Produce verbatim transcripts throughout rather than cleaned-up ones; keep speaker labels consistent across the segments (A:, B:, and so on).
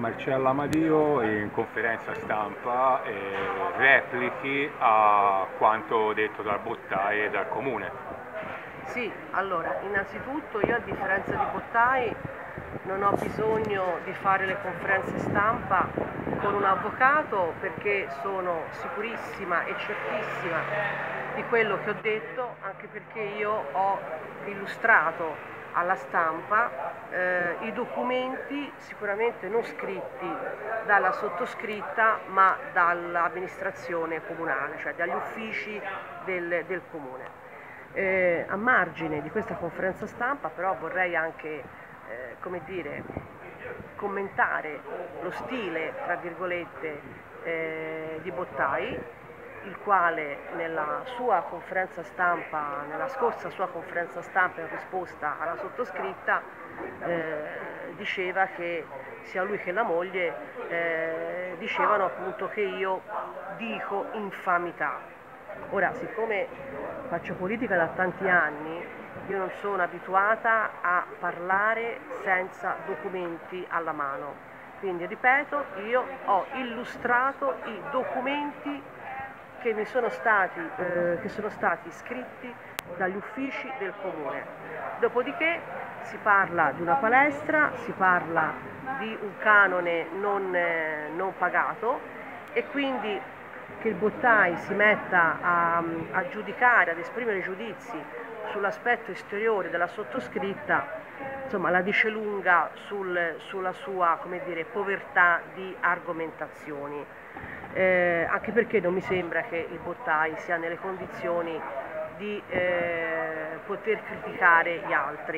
A: Marcella Amadio in conferenza stampa eh, replichi a quanto detto dal Bottai e dal Comune.
B: Sì, allora, innanzitutto io a differenza di Bottai non ho bisogno di fare le conferenze stampa con un avvocato perché sono sicurissima e certissima di quello che ho detto, anche perché io ho illustrato alla stampa eh, i documenti sicuramente non scritti dalla sottoscritta ma dall'amministrazione comunale, cioè dagli uffici del, del comune. Eh, a margine di questa conferenza stampa però vorrei anche eh, come dire, commentare lo stile tra virgolette eh, di Bottai, il quale nella sua conferenza stampa, nella scorsa sua conferenza stampa in risposta alla sottoscritta eh, diceva che sia lui che la moglie eh, dicevano appunto che io dico infamità. Ora, siccome faccio politica da tanti anni, io non sono abituata a parlare senza documenti alla mano. Quindi, ripeto, io ho illustrato i documenti che mi sono stati, eh, che sono stati scritti dagli uffici del comune. Dopodiché si parla di una palestra, si parla di un canone non, eh, non pagato e quindi che il Bottai si metta a, a giudicare, ad esprimere giudizi sull'aspetto esteriore della sottoscritta, insomma la dice lunga sul, sulla sua, come dire, povertà di argomentazioni. Eh, anche perché non mi sembra che il Bottai sia nelle condizioni di eh, poter criticare gli altri.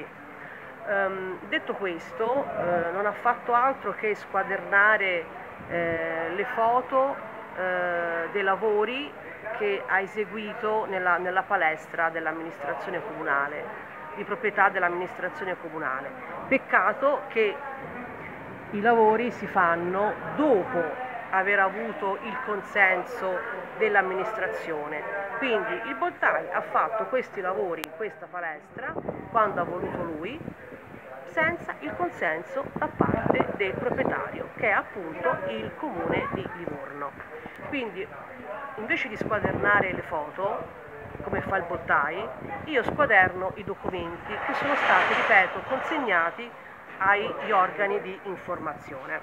B: Um, detto questo, eh, non ha fatto altro che squadernare eh, le foto eh, dei lavori che ha eseguito nella, nella palestra dell'amministrazione comunale, di proprietà dell'amministrazione comunale. Peccato che i lavori si fanno dopo aver avuto il consenso dell'amministrazione. Quindi il Bottai ha fatto questi lavori in questa palestra quando ha voluto lui, senza il consenso da parte del proprietario, che è appunto il comune di Livorno. Quindi invece di squadernare le foto, come fa il Bottai, io squaderno i documenti che sono stati, ripeto, consegnati agli organi di informazione.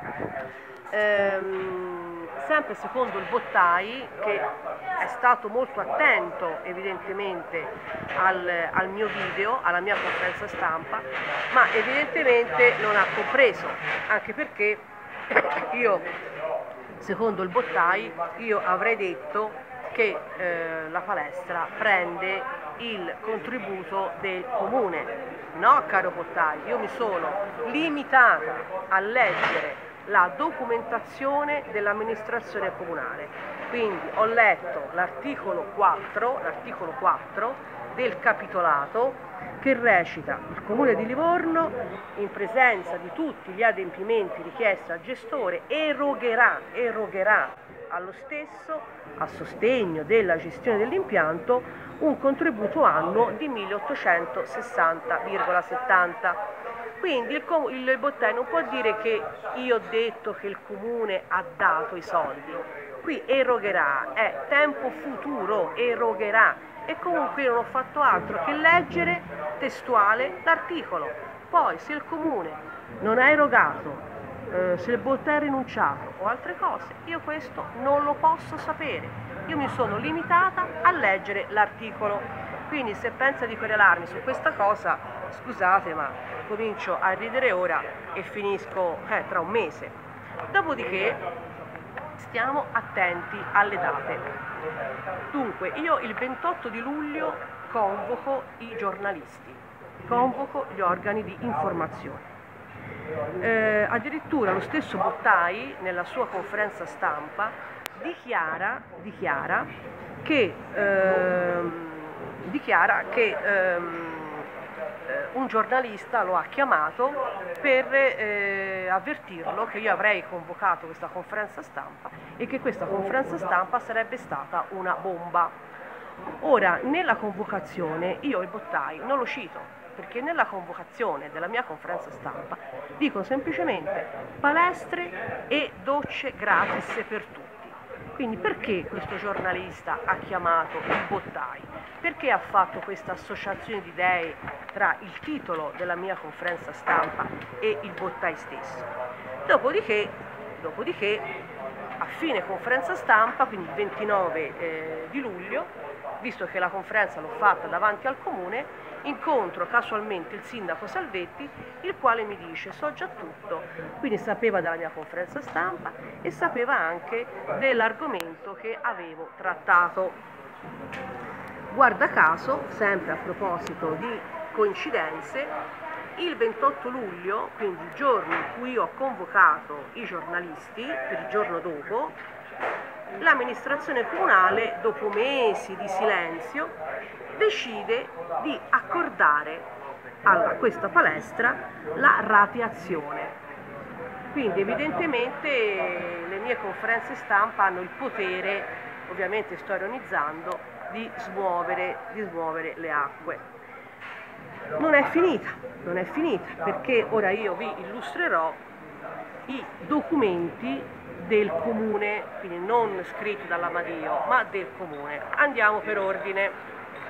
B: Ehm, sempre secondo il Bottai, che è stato molto attento evidentemente al, al mio video, alla mia conferenza stampa, ma evidentemente non ha compreso, anche perché io, secondo il Bottai, io avrei detto che eh, la palestra prende il contributo del comune. No, caro Bottai, io mi sono limitata a leggere la documentazione dell'amministrazione comunale. Quindi ho letto l'articolo quattro, l'articolo quattro del capitolato che recita: il Comune di Livorno, in presenza di tutti gli adempimenti richiesti al gestore, erogherà, erogherà allo stesso, a sostegno della gestione dell'impianto, un contributo annuo di milleottocentosessanta virgola settanta. Quindi il, il Bottai non può dire che io ho detto che il comune ha dato i soldi. Qui erogherà, è tempo futuro, erogherà. E comunque io non ho fatto altro che leggere testuale l'articolo. Poi se il comune non ha erogato, eh, se il Bottai ha rinunciato o altre cose, io questo non lo posso sapere. Io mi sono limitata a leggere l'articolo. Quindi se pensa di querelarmi su questa cosa, scusate, ma comincio a ridere ora e finisco eh, tra un mese. Dopodiché stiamo attenti alle date. Dunque, io il ventotto di luglio convoco i giornalisti, convoco gli organi di informazione. Eh, addirittura lo stesso Bottai, nella sua conferenza stampa, dichiara, dichiara che, ehm, dichiara che ehm, un giornalista lo ha chiamato per eh, avvertirlo che io avrei convocato questa conferenza stampa e che questa conferenza stampa sarebbe stata una bomba. Ora, nella convocazione io il Bottai non lo cito, perché nella convocazione della mia conferenza stampa dicono semplicemente palestre e docce gratis per tutti. Quindi perché questo giornalista ha chiamato il Bottai? Perché ha fatto questa associazione di idee tra il titolo della mia conferenza stampa e il Bottai stesso? Dopodiché, dopodiché a fine conferenza stampa, quindi il ventinove eh, di luglio, visto che la conferenza l'ho fatta davanti al comune, incontro casualmente il sindaco Salvetti, il quale mi dice: so già tutto, quindi sapeva della mia conferenza stampa e sapeva anche dell'argomento che avevo trattato. Guarda caso, sempre a proposito di coincidenze, il ventotto luglio, quindi il giorno in cui ho convocato i giornalisti, per il giorno dopo, l'amministrazione comunale, dopo mesi di silenzio, decide di accordare a questa palestra la rateazione. Quindi evidentemente le mie conferenze stampa hanno il potere, ovviamente sto ironizzando, di smuovere, di smuovere le acque. Non è finita, non è finita, perché ora io vi illustrerò i documenti del comune, quindi non scritti dall'Amadio, ma del comune. Andiamo per ordine.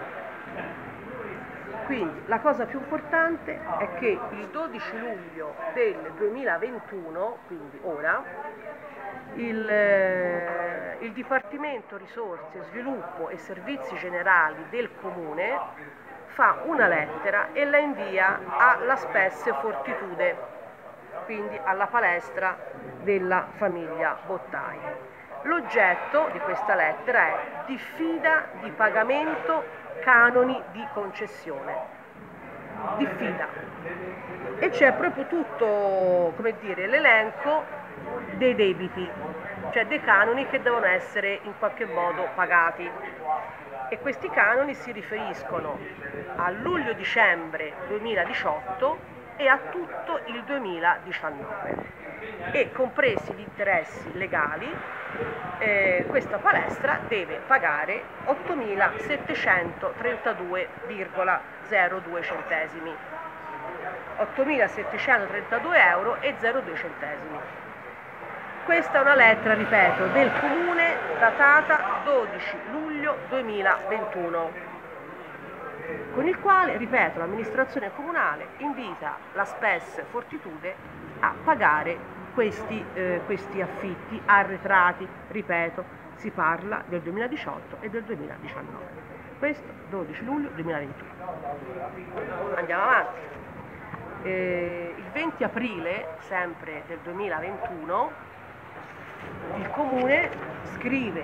B: Quindi la cosa più importante è che il dodici luglio del duemilaventuno, quindi ora, il, eh, il Dipartimento Risorse, Sviluppo e Servizi Generali del comune fa una lettera e la invia alla Spes Fortitude, quindi alla palestra della famiglia Bottai. L'oggetto di questa lettera è diffida di pagamento canoni di concessione, diffida, e c'è proprio tutto, come dire, l'elenco dei debiti, cioè dei canoni che devono essere in qualche modo pagati, e questi canoni si riferiscono a luglio-dicembre duemiladiciotto e a tutto il duemiladiciannove, e compresi gli interessi legali, eh, questa palestra deve pagare ottomilasettecentotrentadue virgola zero due centesimi, ottomilasettecentotrentadue euro e zero due centesimi. Questa è una lettera, ripeto, del comune datata dodici luglio duemilaventuno, con il quale, ripeto, l'amministrazione comunale invita la Spes Fortitude a pagare questi, eh, questi affitti arretrati. Ripeto, si parla del duemiladiciotto e del duemiladiciannove. Questo dodici luglio duemilaventuno. Andiamo avanti. Eh, il venti aprile, sempre del duemilaventuno, il comune scrive,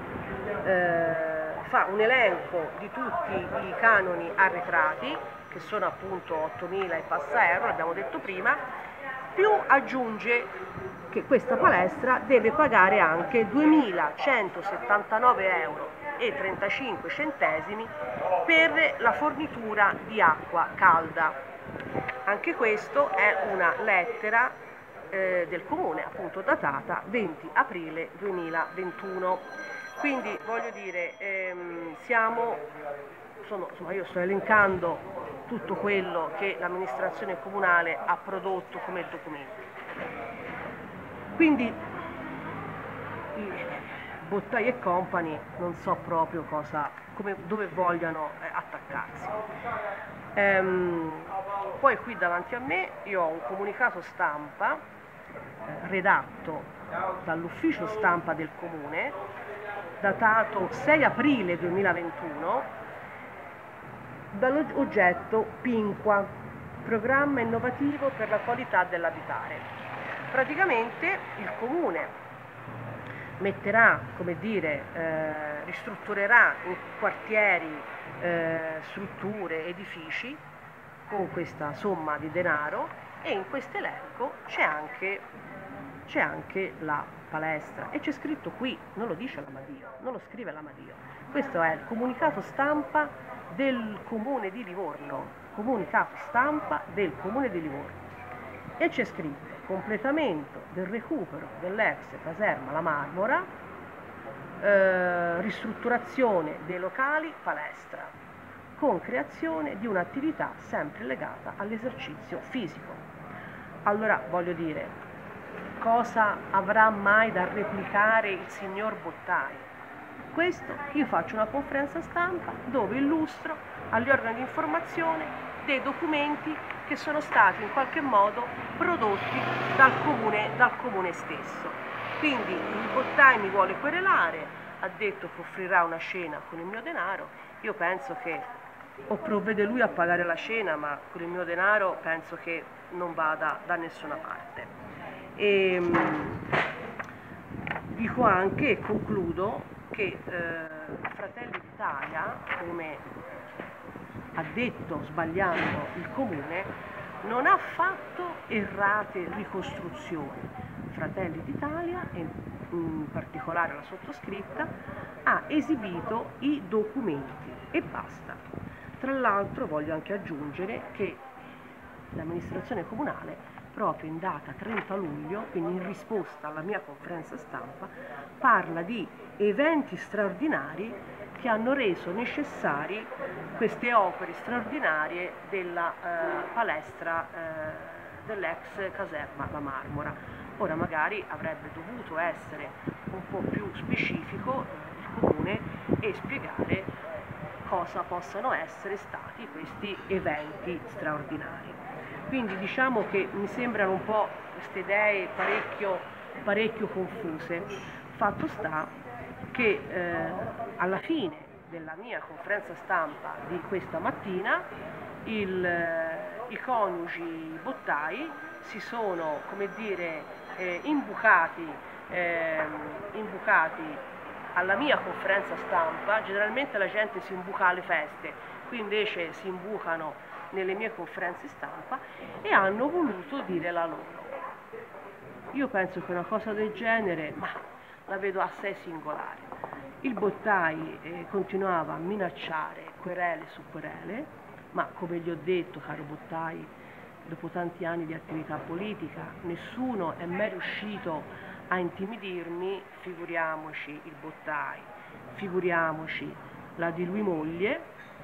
B: eh, fa un elenco di tutti i canoni arretrati, che sono appunto ottomila e passa euro, l'abbiamo detto prima, più aggiunge che questa palestra deve pagare anche duemilacentosettantanove euro e trentacinque centesimi per la fornitura di acqua calda. Anche questo è una lettera eh, del comune, appunto datata venti aprile duemilaventuno. Quindi voglio dire, ehm, siamo, sono, insomma, io sto elencando tutto quello che l'amministrazione comunale ha prodotto come documenti. Quindi Bottai e Company non so proprio cosa, come, dove vogliano eh, attaccarsi. Ehm, poi qui davanti a me io ho un comunicato stampa eh, redatto dall'ufficio stampa del comune, datato sei aprile duemilaventuno, dall'oggetto Pinqua, programma innovativo per la qualità dell'abitare. Praticamente il comune metterà, come dire, eh, ristrutturerà in quartieri, eh, strutture, edifici con questa somma di denaro, e in questo elenco c'è anche, c'è anche la palestra, e c'è scritto qui, non lo dice l'Amadio, non lo scrive l'Amadio, questo è il comunicato stampa del comune di Livorno, comunicato stampa del comune di Livorno, e c'è scritto completamento del recupero dell'ex caserma La Marmora, eh, ristrutturazione dei locali palestra, con creazione di un'attività sempre legata all'esercizio fisico. Allora voglio dire, cosa avrà mai da replicare il signor Bottai? Questo, io faccio una conferenza stampa dove illustro agli organi di informazione dei documenti che sono stati in qualche modo prodotti dal comune, dal comune stesso. Quindi il Bottai mi vuole querelare, ha detto che offrirà una cena con il mio denaro. Io penso che o provvede lui a pagare la cena, ma con il mio denaro penso che non vada da nessuna parte. E, dico anche e concludo che eh, Fratelli d'Italia, come ha detto sbagliando il comune, non ha fatto errate ricostruzioni. Fratelli d'Italia, e in particolare la sottoscritta, ha esibito i documenti e basta. Tra l'altro voglio anche aggiungere che l'amministrazione comunale, proprio in data trenta luglio, quindi in risposta alla mia conferenza stampa, parla di eventi straordinari che hanno reso necessari queste opere straordinarie della eh, palestra eh, dell'ex caserma La Marmora. Ora magari avrebbe dovuto essere un po' più specifico il comune e spiegare cosa possano essere stati questi eventi straordinari. Quindi diciamo che mi sembrano un po' queste idee parecchio, parecchio confuse. Fatto sta che eh, alla fine della mia conferenza stampa di questa mattina il, eh, i coniugi Bottai si sono, come dire, eh, imbucati, eh, imbucati alla mia conferenza stampa. Generalmente la gente si imbuca alle feste, qui invece si imbucano nelle mie conferenze stampa e hanno voluto dire la loro. Io penso che una cosa del genere, ma la vedo assai singolare. Il Bottai eh, continuava a minacciare querele su querele, ma come gli ho detto, caro Bottai, dopo tanti anni di attività politica, nessuno è mai riuscito a intimidirmi, figuriamoci il Bottai, figuriamoci la di lui moglie,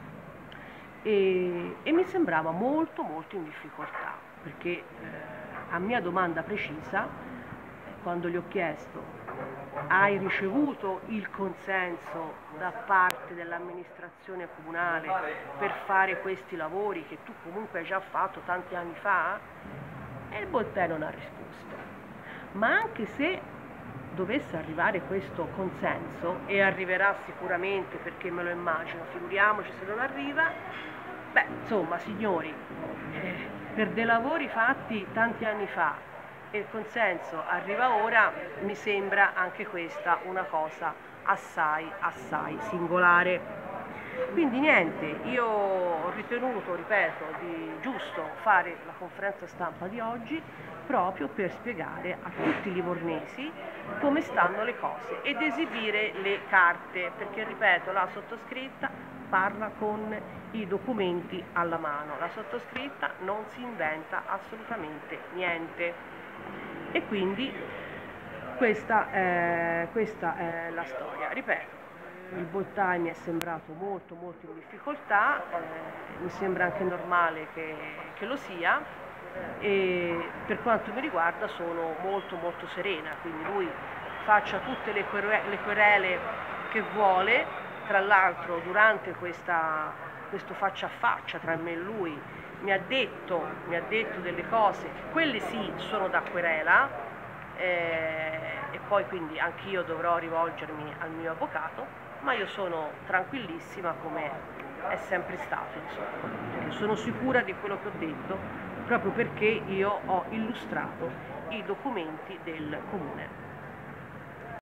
B: e, e mi sembrava molto molto in difficoltà, perché eh, a mia domanda precisa, quando gli ho chiesto hai ricevuto il consenso da parte dell'amministrazione comunale per fare questi lavori che tu comunque hai già fatto tanti anni fa? E il Bottai non ha risposto. Ma anche se dovesse arrivare questo consenso, e arriverà sicuramente perché me lo immagino, figuriamoci se non arriva, beh, insomma, signori, eh, per dei lavori fatti tanti anni fa e il consenso arriva ora, mi sembra anche questa una cosa assai, assai singolare. Quindi niente, io ho ritenuto, ripeto, di giusto fare la conferenza stampa di oggi proprio per spiegare a tutti i livornesi come stanno le cose ed esibire le carte, perché ripeto, la sottoscritta parla con i documenti alla mano, la sottoscritta non si inventa assolutamente niente. E quindi questa è, questa è la storia. Ripeto, il Bottai mi è sembrato molto molto in difficoltà, eh, mi sembra anche normale che, che lo sia, e per quanto mi riguarda sono molto molto serena, quindi lui faccia tutte le querele, le querele che vuole. Tra l'altro durante questa, questo faccia a faccia tra me e lui mi ha detto, mi ha detto delle cose, quelle sì sono da querela, eh, e poi quindi anch'io dovrò rivolgermi al mio avvocato, ma io sono tranquillissima come è sempre stato, insomma. Sono sicura di quello che ho detto, proprio perché io ho illustrato i documenti del comune.